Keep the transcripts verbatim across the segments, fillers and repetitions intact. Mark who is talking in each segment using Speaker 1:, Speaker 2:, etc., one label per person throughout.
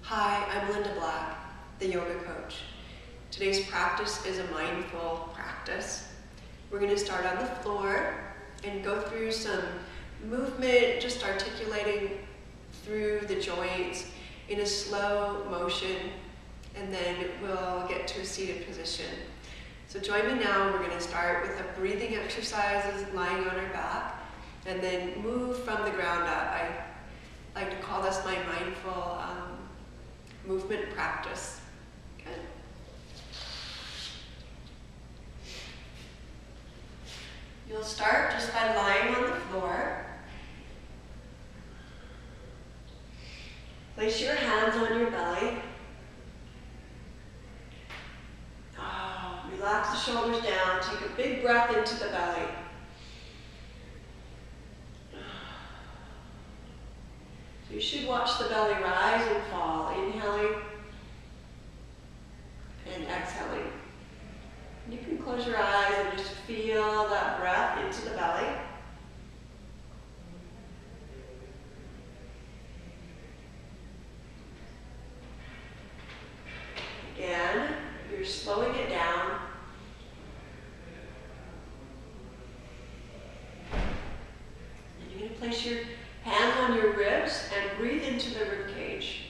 Speaker 1: Hi, I'm Linda Black, the yoga coach. Today's practice is a mindful practice. We're going to start on the floor and go through some movement, just articulating through the joints in a slow motion, and then we'll get to a seated position. So join me now. We're going to start with a breathing exercises lying on our back, and then move from the ground up. I like to call this my mindful um, movement practice. Good. You'll start just by lying on the floor. Place your hands on your belly. Oh, relax the shoulders down. Take a big breath into the belly. You should watch the belly rise and fall, inhaling and exhaling. You can close your eyes and just feel that breath into the belly. Again, you're slowing it down. And you're going to place your hands on your ribs and breathe into the rib cage.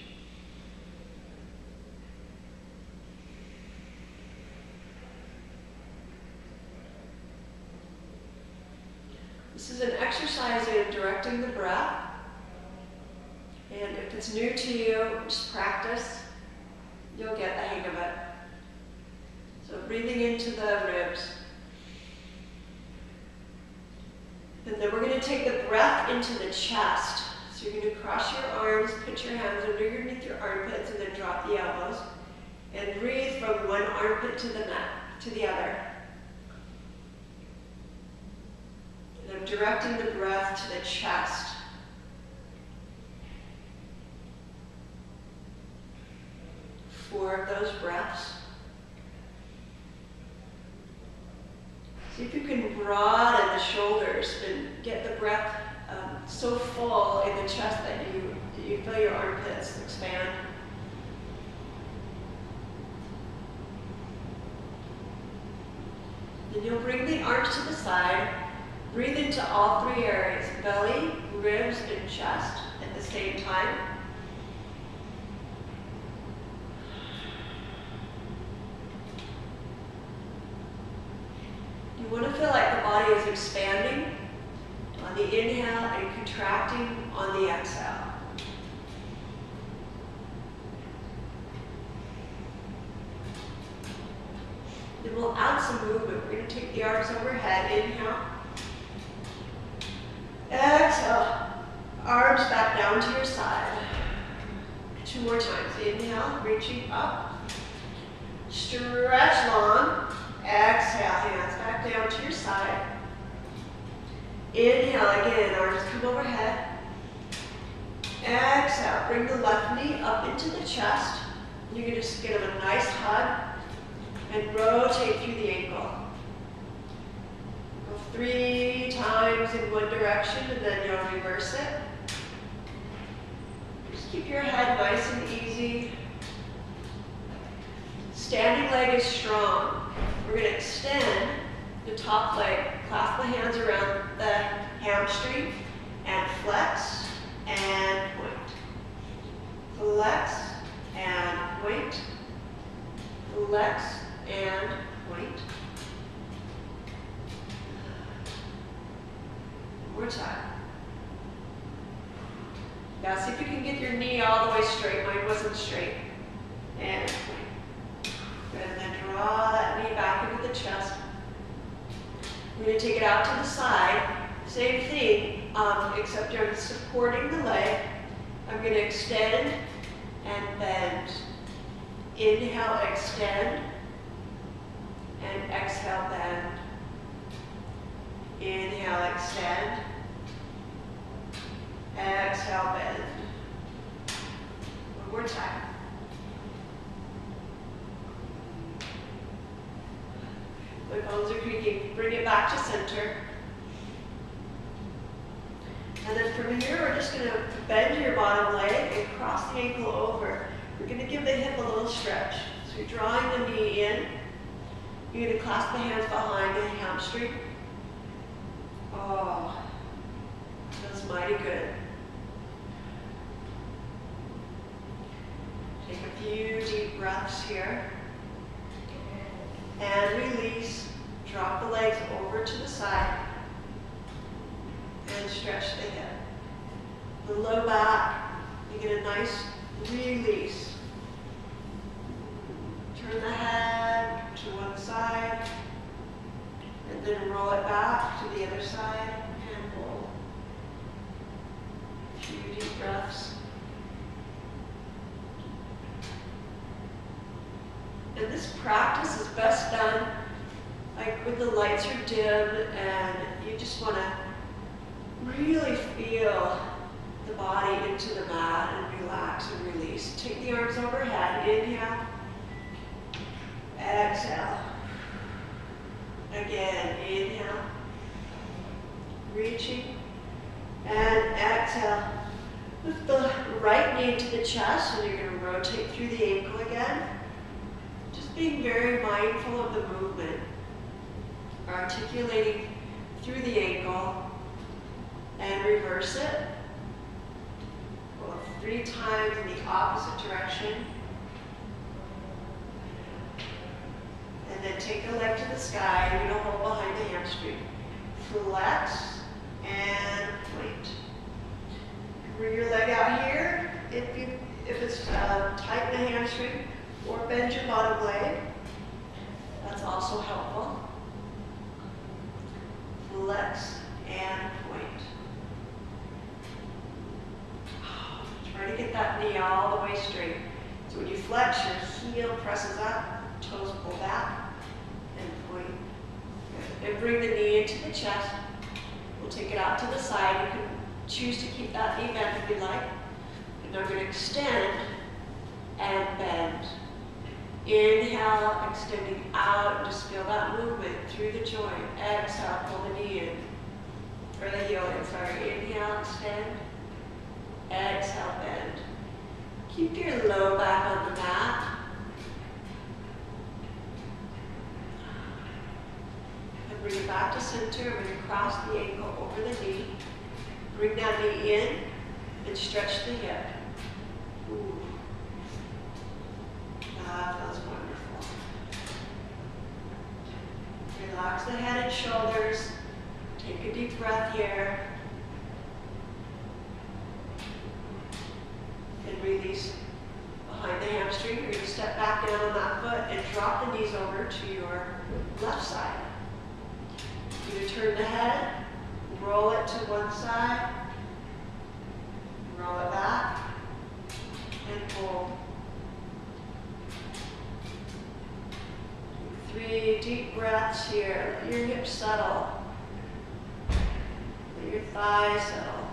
Speaker 1: This is an exercise in directing the breath. And if it's new to you, just practice. You'll get the hang of it. So breathing into the ribs. And then we're going to take the breath into the chest. So you're going to cross your arms, put your hands underneath your armpits, and then drop the elbows. And breathe from one armpit to the neck, to the other. And I'm directing the breath to the chest. Four of those breaths. See if you can broaden the shoulders and get the breath um, so full in the chest that you, that you feel your armpits expand. Then you'll bring the arms to the side. Breathe into all three areas, belly, ribs, and chest at the same time. You want to feel like the body is expanding on the inhale and contracting on the exhale. Then we'll add some movement. We're going to take the arms overhead. Inhale. Exhale. Arms back down to your side. Two more times. Inhale, reaching up. Stretch long. Exhale, hands back down to your side. Inhale again, arms come overhead. Exhale, bring the left knee up into the chest. You're going to just give them a nice hug and rotate through the ankle. Go three times in one direction and then you'll reverse it. Just keep your head nice and easy. Standing leg is strong. We're going to extend the top leg, clasp the hands around the hamstring, and flex and point. Flex and point. Flex and point. One more time. Now see if you can get your knee all the way straight. Mine wasn't straight. And point. And then draw that knee back into the chest. We're going to take it out to the side. Same thing, um, except you're supporting the leg. I'm going to extend and bend. Inhale, extend. And exhale, bend. Inhale, extend. Exhale, bend. One more time. My bones are creaking. Bring it back to center. And then from here, we're just going to bend your bottom leg and cross the ankle over. We're going to give the hip a little stretch. So you're drawing the knee in. You're going to clasp the hands behind the hamstring. Oh, feels mighty good. Take a few deep breaths here. And release. Drop the legs over to the side. And stretch the hip. The low back, you get a nice release. Turn the head to one side. And then roll it back to the other side and hold. A few deep breaths. And this practice is best done like when the lights are dim and you just want to really feel the body into the mat and relax and release. Take the arms overhead. Inhale. Exhale. Again, inhale. Reaching. And exhale. Lift the right knee to the chest and you're going to rotate through the ankle again. Just being very mindful of the movement. Articulating through the ankle and reverse it. Go three times in the opposite direction. And then take the leg to the sky. You're going to hold behind the hamstring. Flex and point. Bring your leg out here. If, you, if it's uh, tight in the hamstring, or bend your bottom leg. That's also helpful. Flex and point. Try to get that knee all the way straight. So when you flex, your heel presses up, toes pull back, and point. Good. And bring the knee into the chest. We'll take it out to the side. You can choose to keep that knee bent if you like. And I'm going to extend and bend. Inhale, extending out. Just feel that movement through the joint. Exhale, pull the knee in. Or the heel in, sorry. Inhale, extend. Exhale, bend. Keep your low back on the mat. And bring it back to center. We're going to cross the ankle over the knee. Bring that knee in and stretch the hip. Ooh. That feels wonderful. Relax the head and shoulders. Take a deep breath here. And release behind the hamstring. You're going to step back down on that foot and drop the knees over to your left side. You're going to turn the head, roll it to one side, roll it back, and hold. Three deep breaths here. Let your hips settle. Let your thighs settle.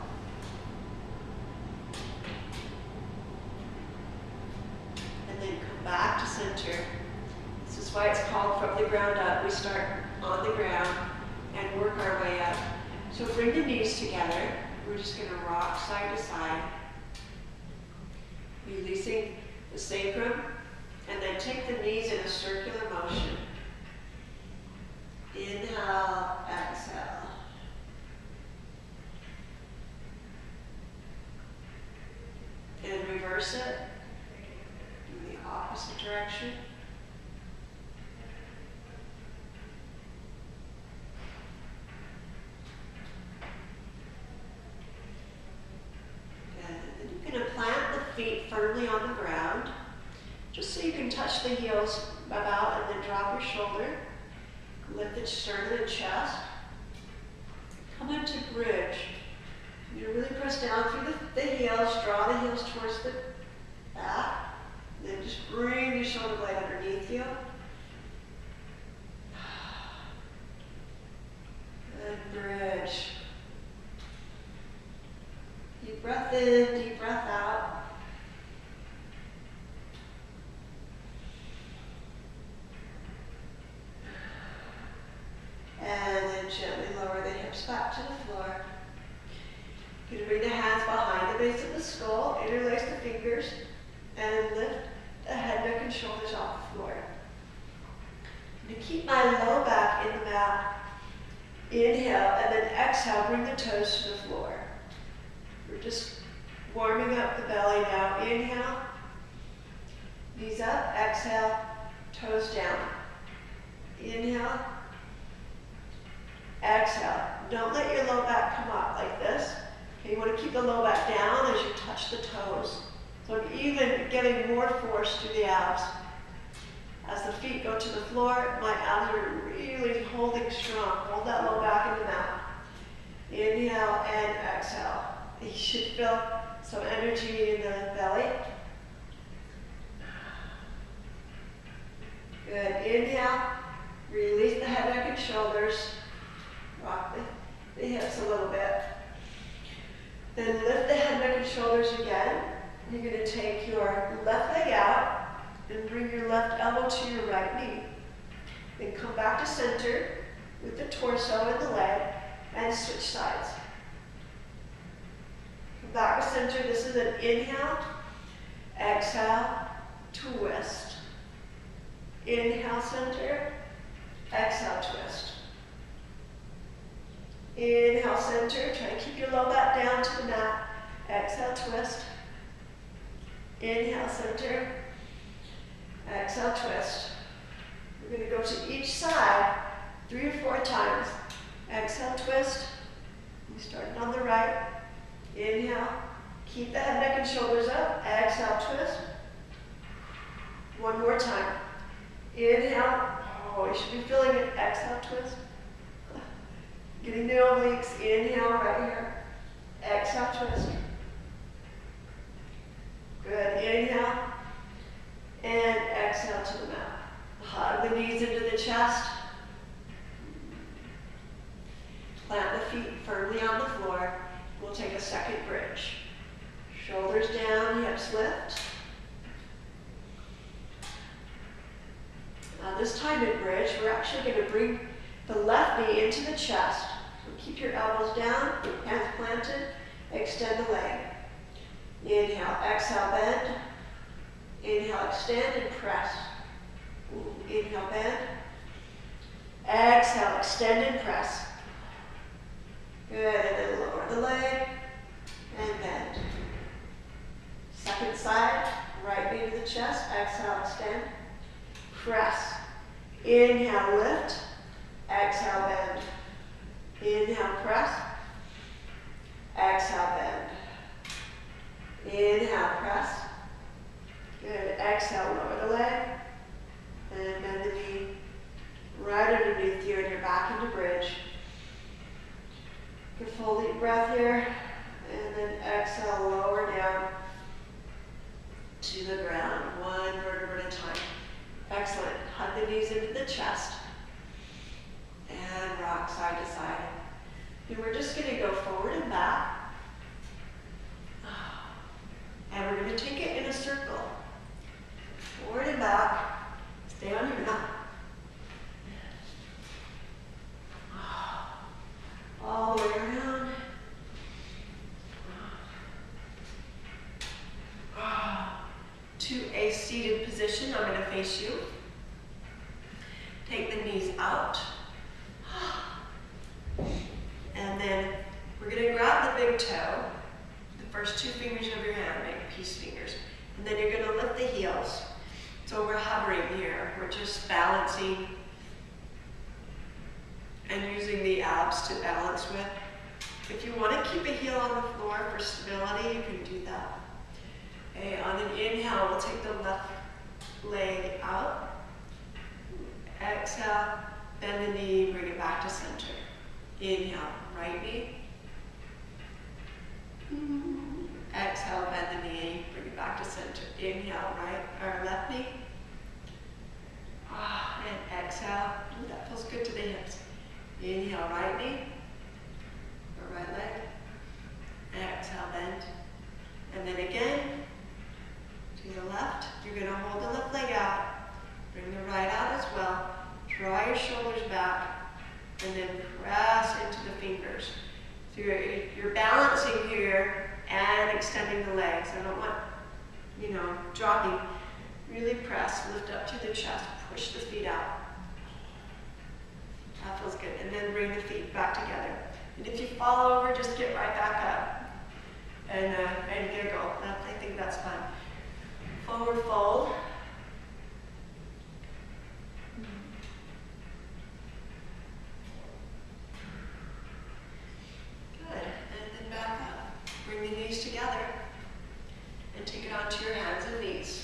Speaker 1: And then come back to center. This is why it's called from the ground up. We start on the ground and work our way up. So bring the knees together. We're just going to rock side to side. Releasing the sacrum. And then take the knees in a circular motion. Inhale, exhale. And reverse it in the opposite direction. And then you're going to plant the feet firmly on the ground, just so you can touch the heels about and then drop your shoulder. Lift the sternum and chest. Come into bridge. You're going to really press down through the, the heels, draw the heels towards the back. And then just bring your shoulder blade underneath you. And bridge. Deep breath in, deep breath out. And then gently lower the hips back to the floor. You're going to bring the hands behind the base of the skull, interlace the fingers, and lift the head, neck, and shoulders off the floor. I'm going to keep my low back in the mat. Inhale, and then exhale, bring the toes to the floor. We're just warming up the belly now. Inhale, knees up, exhale, toes down. Inhale, exhale. Don't let your low back come up like this. Okay, you want to keep the low back down as you touch the toes. So I'm even giving more force to the abs. As the feet go to the floor, my abs are really holding strong. Hold that low back in the mat. Inhale and exhale. You should feel some energy in the belly. Good. Inhale. Release the head, neck, and shoulders. Rock the, the hips a little bit. Then lift the head, neck, and shoulders again. You're going to take your left leg out and bring your left elbow to your right knee. Then come back to center with the torso and the leg and switch sides. Come back to center. This is an inhale, exhale, twist. Inhale, center, exhale, twist. Inhale, center. Try to keep your low back down to the mat. Exhale, twist. Inhale, center. Exhale, twist. We're going to go to each side three or four times. Exhale, twist. We started on the right. Inhale. Keep the head, neck, and shoulders up. Exhale, twist. One more time. Inhale. Oh, you should be feeling it. Exhale, twist. Getting the obliques. Inhale right here. Exhale, twist. Good. Inhale. And exhale to the mat. Hug the knees into the chest. Plant the feet firmly on the floor. We'll take a second bridge. Shoulders down, hips lift. Now this time in bridge, we're actually going to bring the left knee into the chest. So keep your elbows down, hands planted, extend the leg. Inhale, exhale, bend. Inhale, extend and press. Inhale, bend. Exhale, extend and press. Good, and then lower the leg and bend. Second side, right knee to the chest. Exhale, extend. Press. Inhale, lift. Exhale, bend. Inhale, press. Exhale, bend. Inhale, press. Good. Exhale, lower the leg. And bend the knee right underneath you and you're back into bridge. Good full deep breath here. And then exhale, lower down to the ground. One vertebra at a time. Excellent. Hug the knees into the chest. And rock side to side. And we're just going to go forward and back. And we're going to take it in a circle. Forward and back. Stay on your mat. All the way around. To a seated position, I'm going to face you. Take the knees out. And then we're going to grab the big toe. The first two fingers of your hand make peace fingers. And then you're going to lift the heels. So we're hovering here. We're just balancing and using the abs to balance with. If you want to keep a heel on the floor for stability, you can do that. Okay, on an inhale, we'll take the left leg out. Exhale, bend the knee, bring it back to center. Inhale, right knee. Exhale, bend the knee, bring it back to center. Inhale, right or left knee. And exhale. Ooh, that feels good to the hips. Inhale, right knee, or right leg. Exhale, bend. And then again, to the left. You're going to hold the left leg out. Bring the right out as well. Draw your shoulders back. And then press into the fingers. So you're, you're balancing here and extending the legs. I don't want, you know, dropping. Really press, lift up to the chest, push the feet out. That feels good. And then bring the feet back together. And if you fall over, just get right back up and, uh, and giggle. That, I think that's fun. Forward fold. Good. And then back up. Bring the knees together. And take it onto your hands and knees.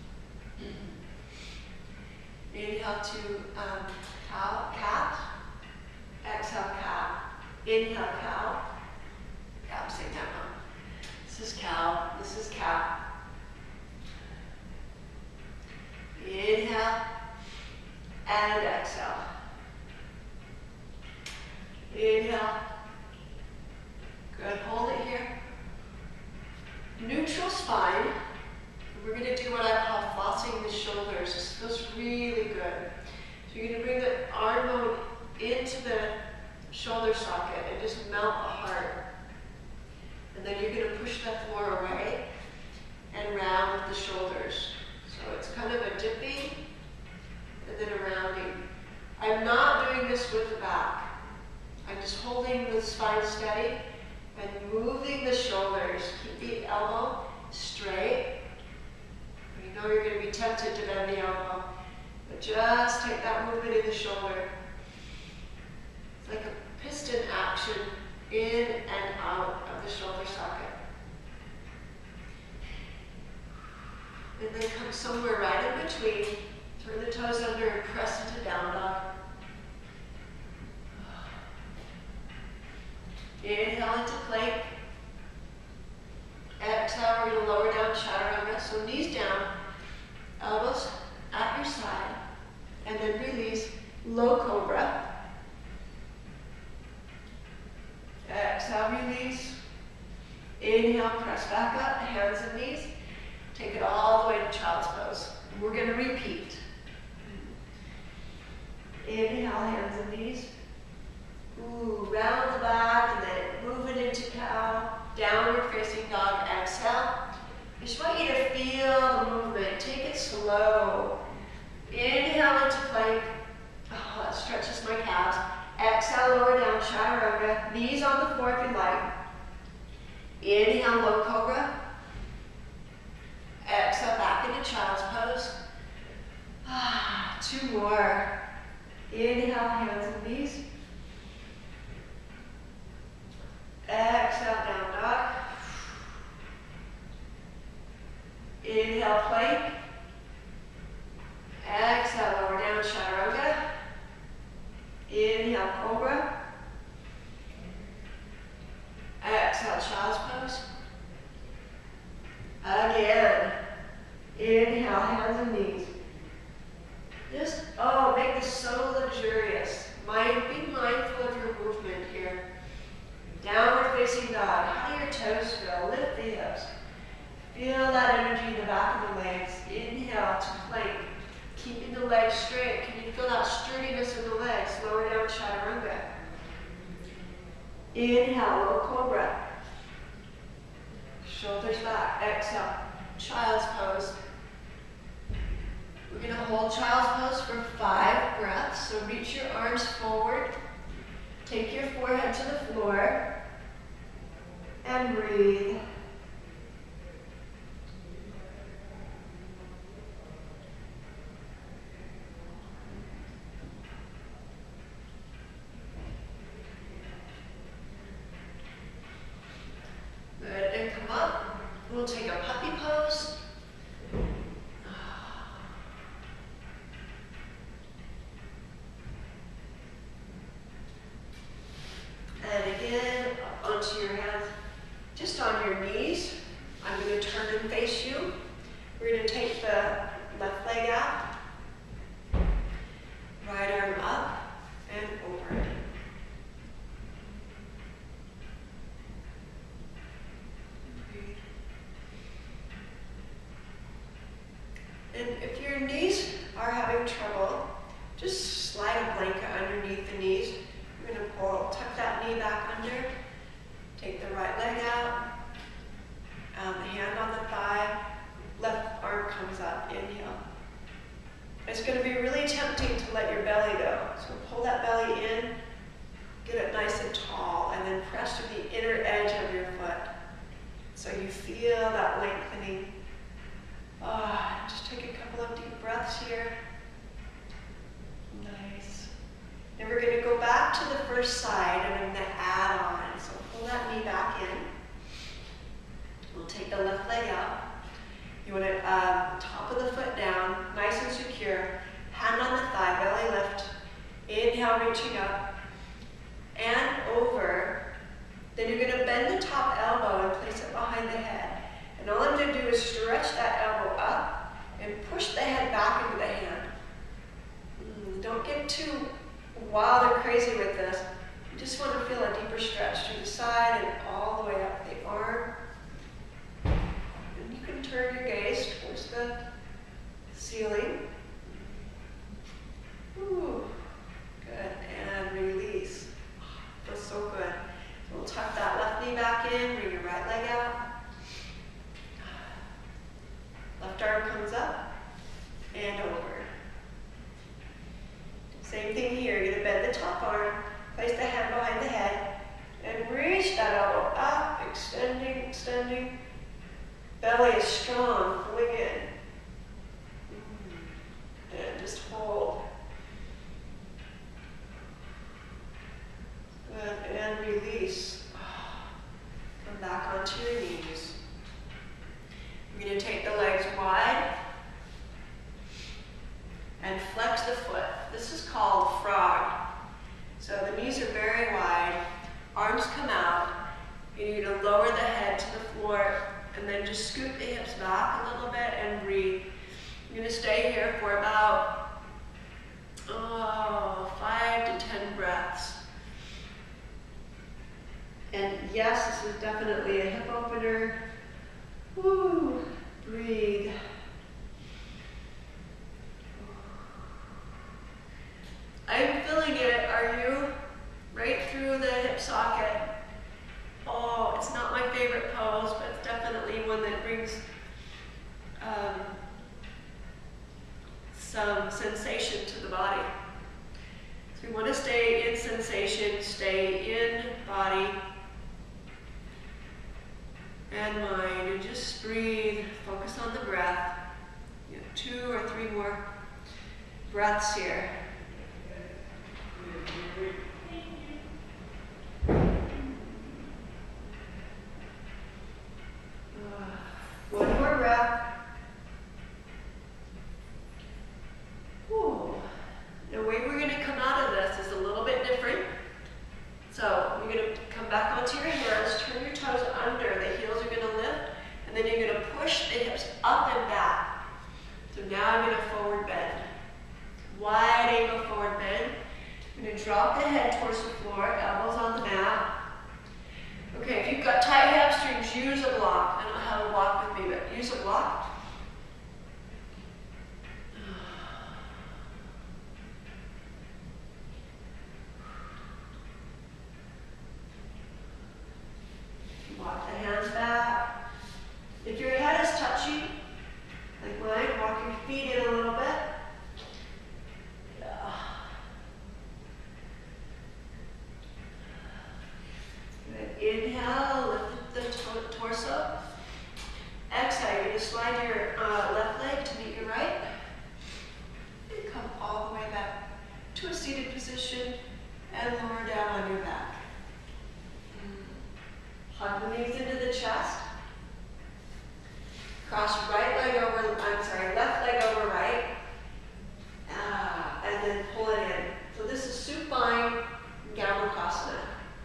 Speaker 1: Inhale to um, cow, cat. Exhale, cow. Inhale, cow. Yeah, I'm saying that wrong. This is cow. This is cat. Inhale and exhale. Inhale. Good. Hold it here. Neutral spine. We're going to do what I call flossing the shoulders. This feels really good. So you're going to bring the arm bone into the shoulder socket and just melt the heart. And then you're going to push that floor away and round the shoulders. So it's kind of a dipping and then a rounding. I'm not doing this with the back. I'm just holding the spine steady and moving the shoulders. Keep the elbow straight. You know you're going to be tempted to bend the elbow, but just take that movement in the shoulder. It's like a piston action in and out of the shoulder socket. And then come somewhere right in between. Turn the toes under and press into down dog. Inhale into plank. Exhale, we're going to lower down chaturanga. So knees down, elbows at your side, and then release low cobra. Exhale, release. Inhale, press back up, hands and knees. Take it all the way to child's pose. We're going to repeat. Inhale, hands and knees. Ooh, round the back, and then move it into cow. Downward facing dog, exhale. I just want you to feel the movement. Take it slow. Inhale into plank. Oh, that stretches my calves. Exhale, lower down, chaturanga. Knees on the floor if you like. Inhale, low cobra. Exhale, back into child's pose. Ah, two more. Inhale, hands and knees. Exhale, down dog. Inhale, plank. Exhale, lower down, chaturanga. Inhale, cobra. Exhale, child's pose. Again. Inhale, hands and knees. Just, oh, make this so luxurious. Mind, be mindful of your movement here. Downward facing dog. How do your toes feel? Lift the hips. Feel that energy in the back of the legs. Inhale to plank. Keeping the legs straight. Can you feel that sturdiness in the legs? Lower down, chaturanga. Inhale, low cobra. Shoulders back. Exhale, child's pose. We're going to hold child's pose for five breaths. So reach your arms forward. Take your forehead to the floor. And breathe. Good, and come up. We'll take a puppy pose. And again, up onto your hands, just on your knees. I'm going to turn and face you. We're going to take the left leg out, right arm up and over it. And if your knees are having trouble, just slide a blanket underneath the knees. We're going to pull, tuck that knee back under, take the right leg out, um, the hand on the thigh, left arm going to be really tempting to let your belly go. So pull that belly in, get it nice and tall, and then press to the inner edge of your foot. So you feel that lengthening. Ah, just take a couple of deep breaths here. Nice. Then we're going to go back to the first side, and I'm going to add on. So pull that knee back in. We'll take the left leg out. You want to uh, top of the foot down, nice and secure. Hand on the thigh, belly lift. Inhale, reaching up. And over. Then you're going to bend the top elbow and place it behind the head. And all I'm going to do is stretch that elbow up and push the head back into the hand. Mm, don't get too wild and crazy with this. You just want to feel a deeper stretch to the side and all the way up the arm. And you can turn your gaze towards the ceiling. Ooh, good. And release. Feels so good. So we'll tuck that left knee back in, bring your right leg out. Left arm comes up and over. Same thing here. You're going to bend the top arm, place the hand behind the head, and reach that elbow up, extending, extending. Belly is strong, pulling in. And just hold. Good, and release. Come back onto your knees. You're going to take the legs wide and flex the foot. This is called frog. So the knees are very wide, arms come out. You're going to lower the head to the floor and then just scoot the hips back a little bit and breathe. You're going to stay here for about oh, five to ten breaths. And yes, this is definitely a hip opener. Woo, breathe. I'm feeling it, are you? Right through the hip socket. Oh, it's not my favorite pose, but it's definitely one that brings um, some sensation to the body. So we want to stay in sensation, stay in body and mind, and just breathe. Focus on the breath. You have two or three more breaths here. One more breath. Whew. The way we're going to come out of this is a little bit different. So you're going to come back onto your hands, turn your toes under, the heels are going to lift, and then you're going to push the hips up and back. So now I'm going to forward bend. Wide angle forward bend. I'm going to drop the head towards the floor, elbows on the mat. Okay, if you've got tight hamstrings, use a block. I don't know how to walk with me, but use a block. Walk the hands back. If your head is touchy, like mine, walk your feet in a little bit. Yeah. Good. Inhale, lift the to torso. Exhale, you're going to slide your uh, left leg to meet your right. And come all the way back to a seated position and lower down on your back. Hug the knees into the chest. Cross right leg over, I'm sorry, left leg over right. Ah, and then pull it in. So this is supine Gamakasana.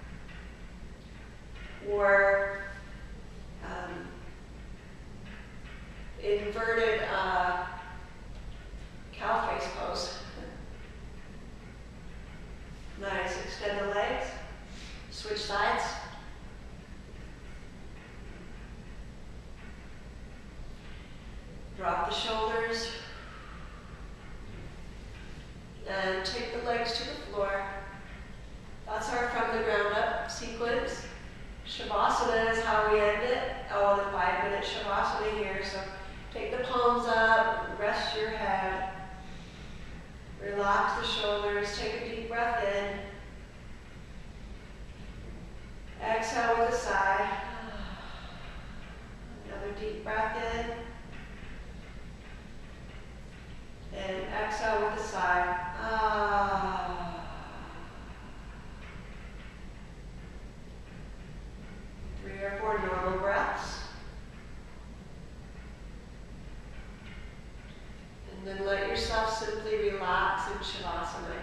Speaker 1: Or um, inverted uh, cow face pose. Nice. Extend the legs. Switch sides. Drop the shoulders. And take the legs to the floor. That's our from the ground up sequence. Shavasana is how we end it. Oh, the five minute Shavasana here. So take the palms up, rest your head. relax the shoulders. Take a deep breath in. Exhale with a sigh. Another deep breath in. And exhale with a sigh. Ah. Three or four normal breaths. And then let yourself simply relax in Shavasana.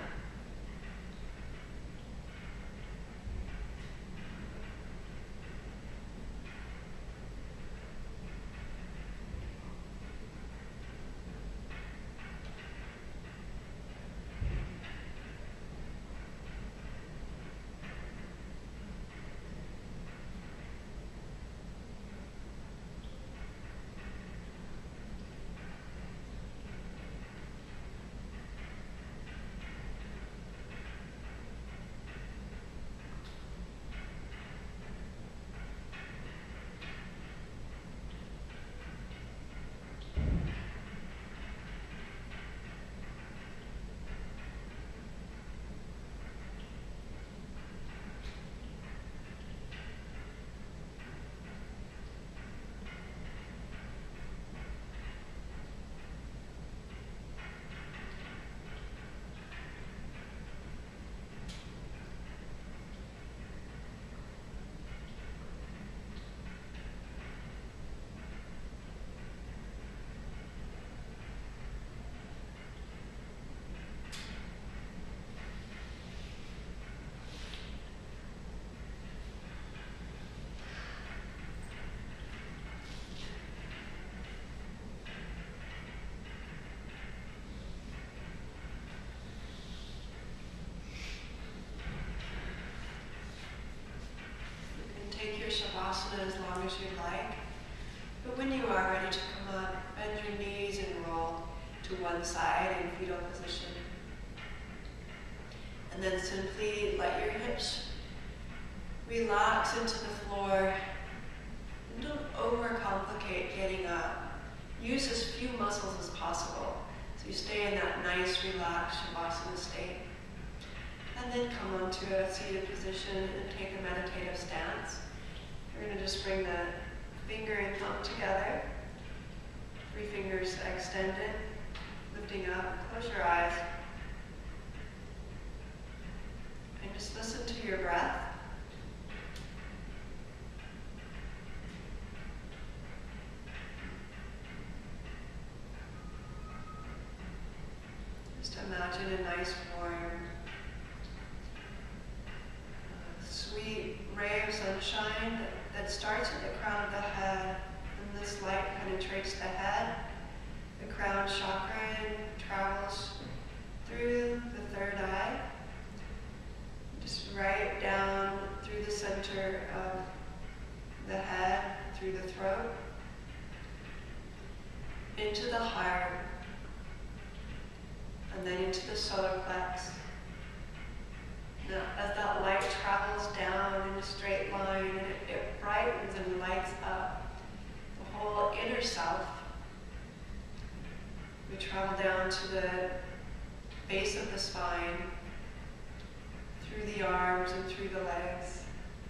Speaker 1: Take your Shavasana as long as you like, but when you are ready to come up, bend your knees and roll to one side in fetal position. And then simply let your hips relax into the floor. And don't overcomplicate getting up. Use as few muscles as possible so you stay in that nice, relaxed Shavasana state. And then come onto a seated position and take a meditative stance. We're going to just bring the finger and thumb together. Three fingers extended, lifting up. Close your eyes. And just listen to your breath. Just imagine a nice warm, sweet ray of sunshine that, that starts at the crown of the head, and this light penetrates the head, the crown chakra, and travels through the third eye, just right down through the center of the head, through the throat, into the heart, and then into the solar plex. Now, as that light travels down in a straight line, and it, it brightens and lights up the whole inner self, we travel down to the base of the spine, through the arms and through the legs.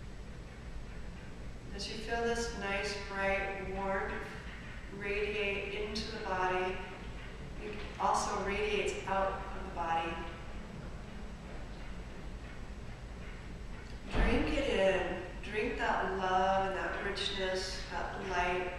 Speaker 1: As you feel this nice, bright warmth radiate into the body, it also radiates out of the body. Drink it in. Drink that love and that richness, that light.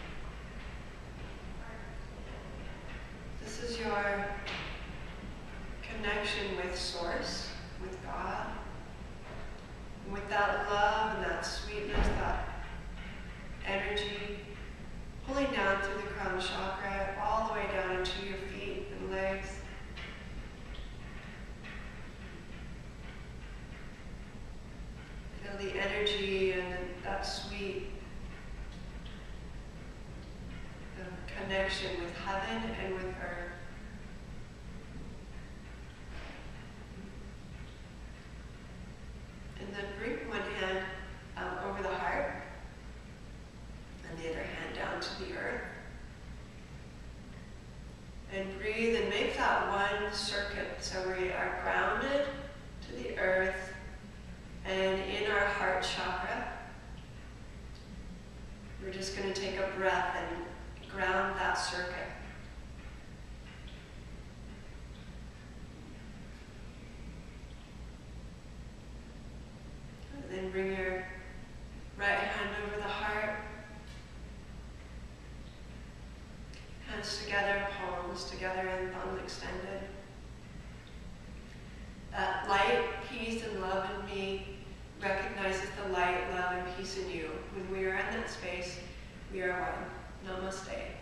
Speaker 1: This is your connection with Source, with God. And with that love and that sweetness, that energy, pulling down through the crown chakra, all the way down into your feet and legs. Feel the energy and that sweet the connection with heaven and with earth. And then bring one hand um, over the heart and the other hand down to the earth. And breathe and make that one a circuit. So we are grounded to the earth and in our heart chakra. We're just going to take a breath and ground that circuit. And then bring your right hand over the heart. Hands together, palms together, and thumbs extended. That light, peace, and love in me recognizes the light, love, and peace in you. When we are in that space, we are one. Namaste.